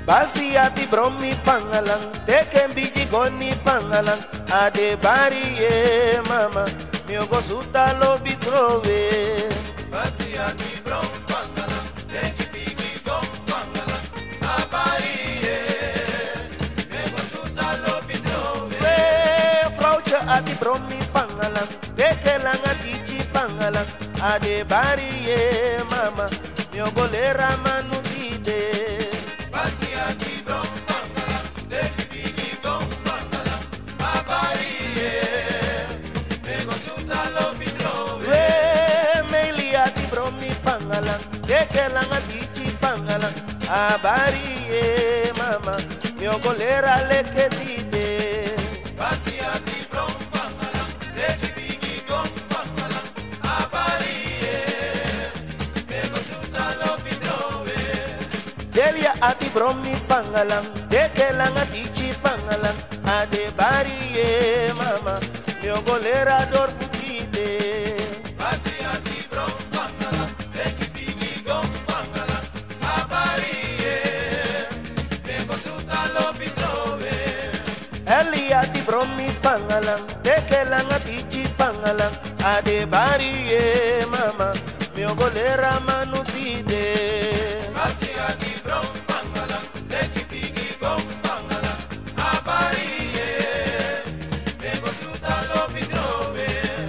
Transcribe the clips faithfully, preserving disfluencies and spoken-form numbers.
Basiati bromi pangalang, teken biji goni pangalang, ade bariye mama, mio gosuta lo bitrove. Basiati brom pangalang, teken biji gon pangalang, abariye, mio gosuta lo bitrove. We flaucha ati bromi pangalang, tekelang ati pangalang, ade bariye mama, mio golera manutide. Basiati brom pangalang, teken biji gon pangalang, abariye, mio gosuta lo bitrove. We meliati bromi pangalang, tekelang ati pangalang, abariye mama, mio golera leketide. Basiati brom pangalang, teken biji gon pangalang, abariye, mio gosuta lo bitrove. Delia ati bromi pangalang, tekelang ati pangalang, ade bariye mama, mio golera dor futide. Basiati brom pangalang, teken biji gon pangalang, abariye, mio gosuta lo bitrove. Eliati bromi pangalang, tekelang ati pangalang, ade bariye mama, mio golera manutide. Basiati brom pangalang, teken biji gon pangalang, abariye, mio gosuta lo bitrove.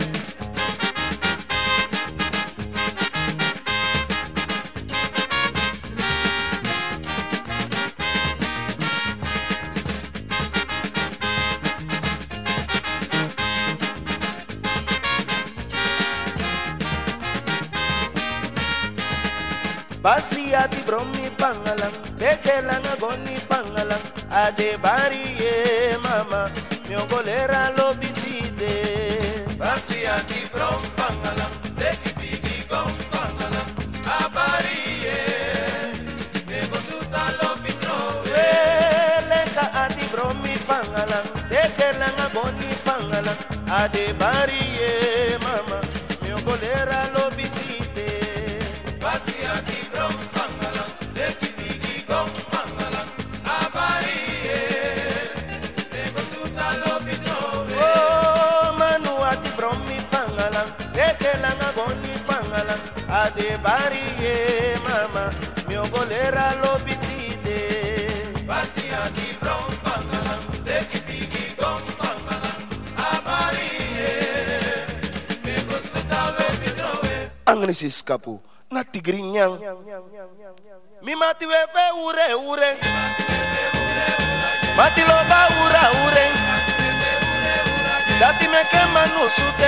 Basiati bromi pangalang, tekelang agoni pangalang, ade bariye mama, mio golera lo bitide. Basiati brom pangalang, teken biji gon pangalang, abariye, mio gosuta lo bitrove. Leka ati bromi pangalang, tekelang agoni pangalang, ade bariye mama, mio golera lo bitide. Basiati brom pangalang, teken biji gon pangalang, abariye, mio gosuta lo bitrove. Oh manu ati bromi pangalang, tekelang agoni pangalang, ade bariye mama, mio golera lo bitide. Basiati brom pangalang, teken biji gon pangalang, abariye, mio gosuta lo bitrove. Angnesis kapu na tigrinyang mi mati wefe ure ure mati loba ura ure dati meke manu sute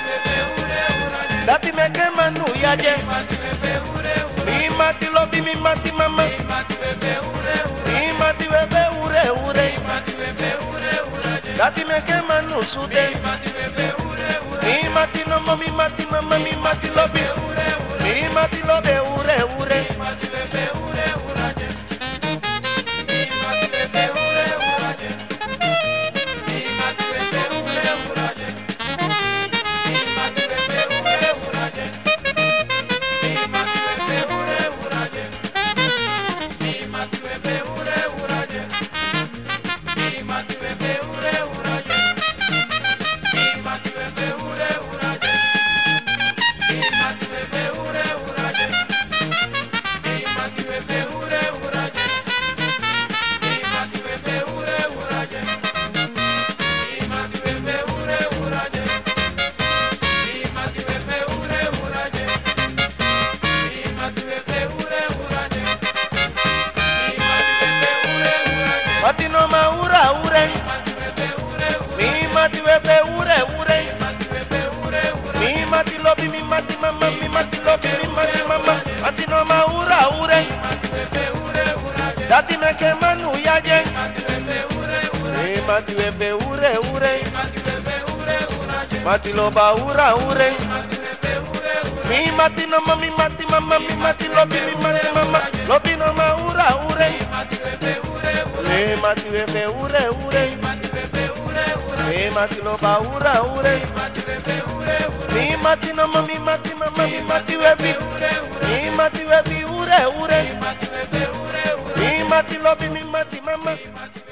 dati meke manu yaje mi mati lobi mi mati mama mi mati wefe ure ure dati meke manu sute mi mati no mo mi mati mama mi mati lobi mi mati lobe ure ure mati no ma ura ure mi mati wefe ure ure mi mati lobi mi mati mama mi mati lobi mi mati mama mati no ma ura ure dati meke manu yaje mi mati wefe ure ure mati loba ura ure mi mati no ma mi mati mama mi mati lobi mi mati mama lobi no ma ura ure mi mati wefe ure ure mi mati loba ura ure mi mati no ma mi mati mama mi mati wefe mi mati wefe ure ure mi mati lobi mi mati mama.